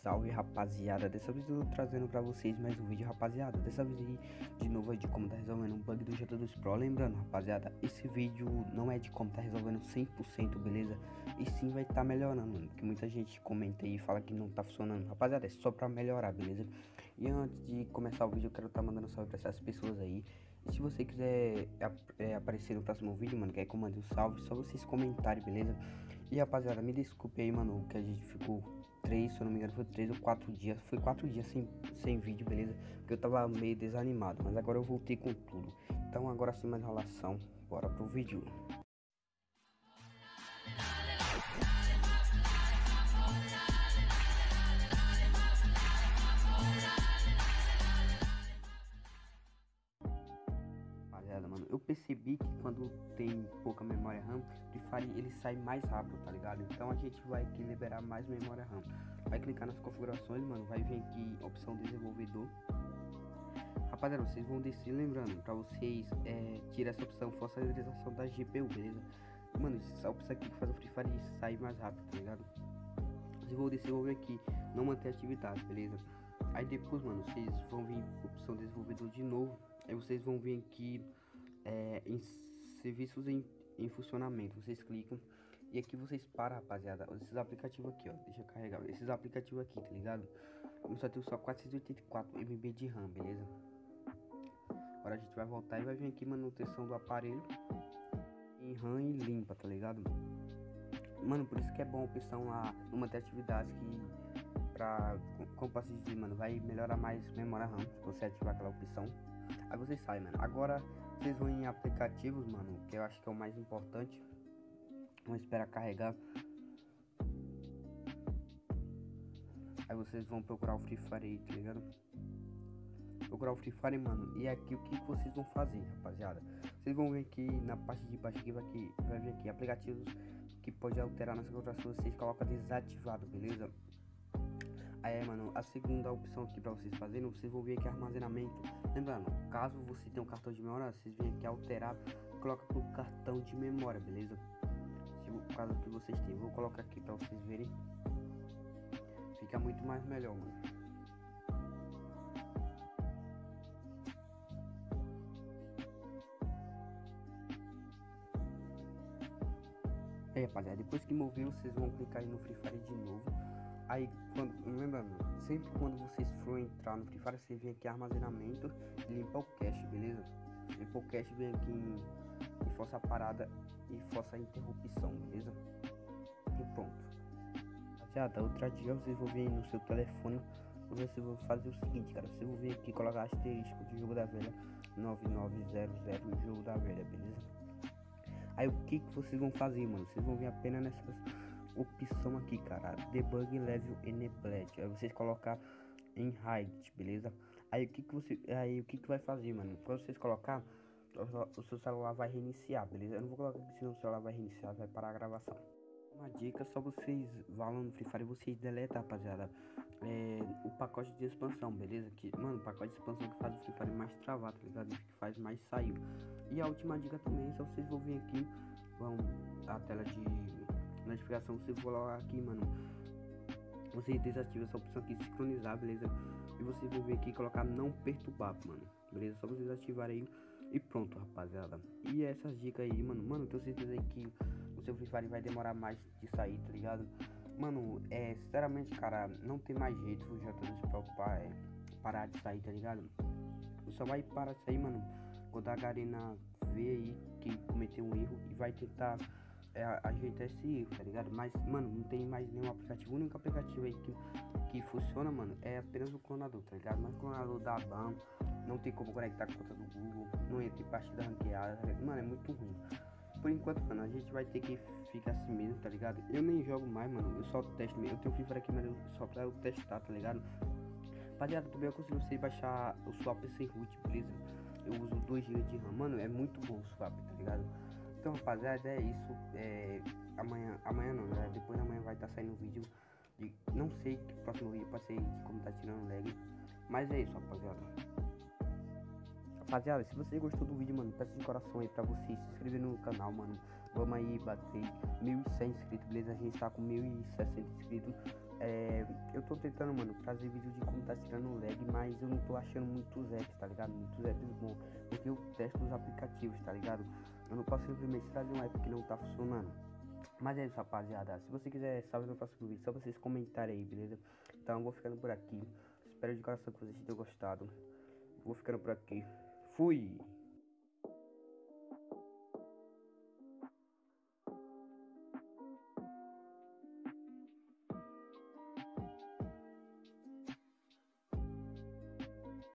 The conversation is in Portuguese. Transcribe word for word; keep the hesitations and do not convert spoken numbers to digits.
salve rapaziada, dessa vez eu tô trazendo pra vocês mais um vídeo rapaziada. Dessa vez aí, de novo é de como tá resolvendo um bug do G T dois Pro. Lembrando rapaziada, esse vídeo não é de como tá resolvendo cem por cento, beleza? E sim vai tá melhorando, mano, porque muita gente comenta aí e fala que não tá funcionando. Rapaziada, é só pra melhorar, beleza? E antes de começar o vídeo eu quero tá mandando salve pra essas pessoas aí. E se você quiser é, aparecer no próximo vídeo, mano, quer que eu mande um salve, só vocês comentarem, beleza? E rapaziada, me desculpe aí, mano, que a gente ficou três, se eu não me engano, foi três ou quatro dias. Foi quatro dias sem, sem vídeo, beleza? Porque eu tava meio desanimado, mas agora eu voltei com tudo. Então agora sem mais enrolação, bora pro vídeo. Rapaziada, mano, eu percebi que quando tem pouca memória RAM, o Free Fire ele sai mais rápido, tá ligado? Então a gente vai aqui liberar mais memória RAM. Vai clicar nas configurações, mano, vai vir aqui opção desenvolvedor. Rapaziada, vocês vão descer, lembrando, pra vocês é, tirar essa opção força a renderização da G P U, beleza? Mano, essa opção aqui que faz o Free Fire sair mais rápido, tá ligado? Vocês vão descer, vão vir aqui, não manter atividade, beleza? Aí depois, mano, vocês vão vir opção desenvolvedor de novo. Aí vocês vão vir aqui é, em serviços em, em funcionamento. Vocês clicam e aqui vocês param, rapaziada. Esses aplicativos aqui, ó, deixa eu carregar. Esses aplicativos aqui, tá ligado? Como só tem só quatrocentos e oitenta e quatro megabytes de RAM, beleza? Agora a gente vai voltar e vai vir aqui manutenção do aparelho em RAM e limpa, tá ligado? Mano, por isso que é bom a opção lá, uma das atividades que pra, como posso dizer, mano, vai melhorar mais memória RAM, se você ativar aquela opção. Aí você sai, mano. Agora vocês vão em aplicativos, mano, que eu acho que é o mais importante. Vamos esperar carregar. Aí vocês vão procurar o Free Fire aí, tá ligado? Procurar o Free Fire, mano. E aqui o que vocês vão fazer, rapaziada? Vocês vão ver aqui na parte de baixo aqui, vai, aqui, vai vir aqui aplicativos que pode alterar nas configurações. Vocês colocam desativado, beleza? Aí, mano, a segunda opção aqui pra vocês fazerem, vocês vão vir aqui armazenamento. Lembrando, caso você tenha um cartão de memória, vocês vêm aqui alterar, coloca pro cartão de memória, beleza? Se o caso que vocês têm, vou colocar aqui pra vocês verem. Fica muito mais melhor, mano. É, rapaziada, depois que mover, vocês vão clicar aí no Free Fire de novo. Aí, quando, lembrando, sempre quando vocês for entrar no Free Fire, você vem aqui armazenamento e limpa o cache, beleza? Limpa o cache, vem aqui em, em força parada e força interrupção, beleza? E pronto. Rapaziada, outra dica, vocês vão vir no seu telefone, vocês vão fazer o seguinte, cara, vocês vão vir aqui colocar asterisco de jogo da velha nove nove zero zero jogo da velha, beleza? Aí o que que vocês vão fazer, mano? Vocês vão vir apenas nessas opção aqui, cara, debug level enabled. Aí vocês colocar em hide, beleza? Aí o que que você, aí o que que vai fazer, mano? Quando vocês colocar, o seu celular vai reiniciar, beleza? Eu não vou colocar aqui, senão o celular vai reiniciar, vai parar a gravação. Uma dica, só vocês vão no Free Fire e vocês deletam, rapaziada, é, o pacote de expansão, beleza? Que, mano, o pacote de expansão que faz o Free Fire mais travar, tá ligado? Que faz mais sair. E a última dica também, só vocês vão vir aqui, vão a tela de notificação, você for lá aqui, mano, você desativa essa opção aqui, sincronizar, beleza? E vocês vão vir aqui e colocar não perturbar, mano, beleza? Só vocês ativarem aí e pronto, rapaziada. E essas dicas aí, mano, mano, tenho certeza aí que o seu Free Fire vai demorar mais de sair, tá ligado? Mano, é, sinceramente, cara, não tem mais jeito o G T dois Pro é, parar de sair, tá ligado? Só vai parar de sair, mano, quando a Garena vê aí que cometeu um erro e vai tentar é, ajeitar esse erro, tá ligado? Mas, mano, não tem mais nenhum aplicativo. O único aplicativo aí que, que funciona, mano, é apenas o clonador, tá ligado? Mas o clonador da ban, não tem como conectar com a conta do Google, não entra em partida ranqueada, tá ligado? Mano, é muito ruim. Por enquanto, mano, a gente vai ter que ficar assim mesmo, tá ligado? Eu nem jogo mais, mano, eu só testo mesmo. Eu tenho Free Fire aqui, mas eu, só pra eu testar, tá ligado? Rapaziada, também eu consigo você baixar o swap sem root, beleza? Eu uso dois gigas de RAM, mano, é muito bom o swap, tá ligado? Então, rapaziada, é isso. É, amanhã, amanhã não, né? Depois da manhã vai estar tá saindo um vídeo de, não sei que próximo vídeo pode ser de como tá tirando lag, mas é isso, rapaziada. Rapaziada, se você gostou do vídeo, mano, peço de coração aí pra você se inscrever no canal, mano. Vamos aí bater mil e cem inscritos, beleza? A gente tá com mil e sessenta inscritos. É, eu tô tentando, mano, trazer vídeo de como tá tirando o lag, mas eu não tô achando muitos apps, tá ligado? Muitos apps bons, porque eu testo os aplicativos, tá ligado? Eu não posso simplesmente trazer um app que não tá funcionando. Mas é isso, rapaziada. Se você quiser saber meu próximo vídeo, só vocês comentarem aí, beleza? Então eu vou ficando por aqui. Espero de coração que vocês tenham gostado. Vou ficando por aqui. Fui!